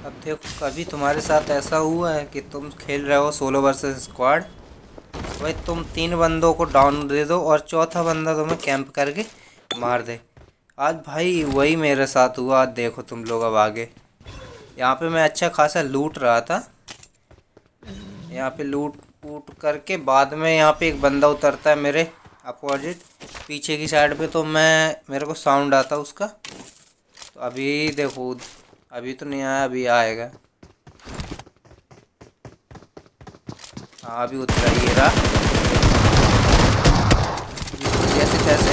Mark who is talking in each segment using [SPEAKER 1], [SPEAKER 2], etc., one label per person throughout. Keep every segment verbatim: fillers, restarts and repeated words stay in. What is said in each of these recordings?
[SPEAKER 1] अब देखो, कभी तुम्हारे साथ ऐसा हुआ है कि तुम खेल रहे हो सोलो वर्सेस स्क्वाड, भाई तुम तीन बंदों को डाउन दे दो और चौथा बंदा तुम्हें कैंप करके मार दे। आज भाई वही मेरे साथ हुआ। आज देखो तुम लोग, अब आगे यहाँ पे मैं अच्छा खासा लूट रहा था। यहाँ पे लूट वूट करके बाद में यहाँ पे एक बंदा उतरता है मेरे अपोजिट पीछे की साइड पे, तो मैं मेरे को साउंड आता उसका। तो अभी देखो, अभी तो नहीं आया, अभी आएगा। हाँ अभी उतरा, ये रहा। जैसे तैसे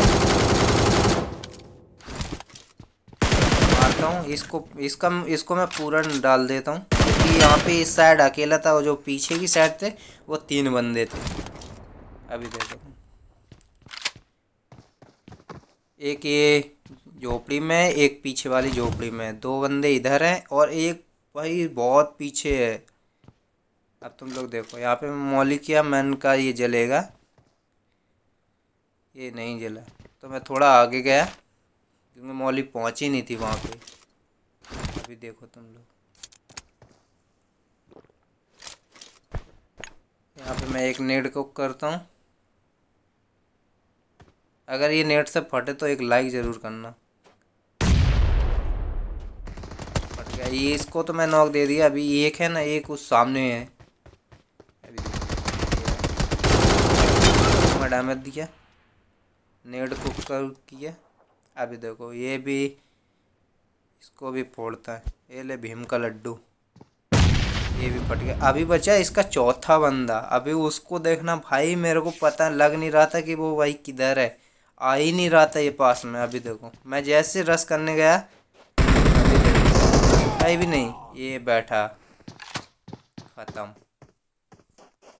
[SPEAKER 1] मारता हूँ इसको। इसका इसको मैं पूरा डाल देता हूँ, क्योंकि यहाँ पे इस साइड अकेला था और जो पीछे की साइड थे वो तीन बंदे थे। अभी देखो, एक ये झोपड़ी में, एक पीछे वाली झोपड़ी में, दो बंदे इधर हैं और एक भाई बहुत पीछे है। अब तुम लोग देखो, यहाँ पे मौली किया मैन का ये जलेगा, ये नहीं जला। तो मैं थोड़ा आगे गया क्योंकि मौली पहुंची नहीं थी वहाँ पे। अभी देखो तुम लोग, यहाँ पे मैं एक नेट को करता हूँ। अगर ये नेट से फटे तो एक लाइक ज़रूर करना। फट गया ये, इसको तो मैं नॉक दे दिया। अभी एक है ना, एक उस सामने है। अभी देखो, मैं डैमेज दिया, नेट को कर किया। अभी देखो ये भी, इसको भी फोड़ता है। ये ले भीम का लड्डू, ये भी फट गया। अभी बचा इसका चौथा बंदा। अभी उसको देखना भाई, मेरे को पता लग नहीं रहा था कि वो भाई किधर है, आ ही नहीं रहा था ये पास में। अभी देखो मैं जैसे रस करने गया, अभी देखो भाई भी नहीं, ये बैठा, खत्म।